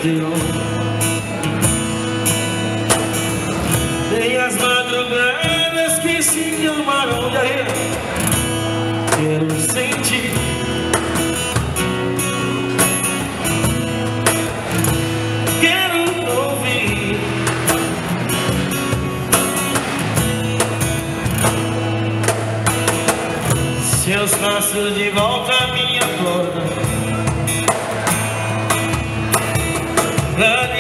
deu. Tem as madrugadas que se amaram e aí quero sentir. Quero ouvir seus passos de volta à minha porta.